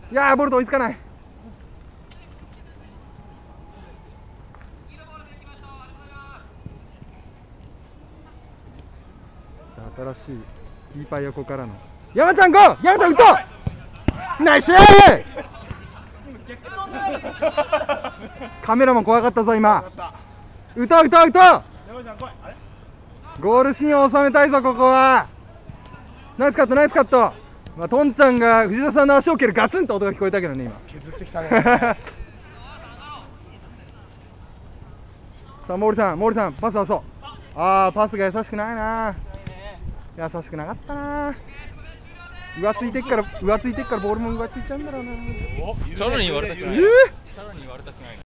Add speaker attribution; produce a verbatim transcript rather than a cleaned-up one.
Speaker 1: いやーボルト追いつかない。新しいキーパー横からの山ちゃんゴー、山ちゃん打とう。ナイスカメラも怖かったぞ今。打とう打とう打とう。ゴールシーンを収めたいぞここは。ナイスカットナイスカット。まあ、トンちゃんが藤田さんの足を蹴るガツンと音が聞こえたけどね今。
Speaker 2: 削ってきたね
Speaker 1: さあ毛利さん毛利さんパス出そう。ああパスが優しくないな。優しくなかったな。浮ついてっから浮ついてっからボールも浮ついちゃうんだろうな。
Speaker 3: チャロに言われたくない。
Speaker 1: えー、
Speaker 3: チャロに言われたくない。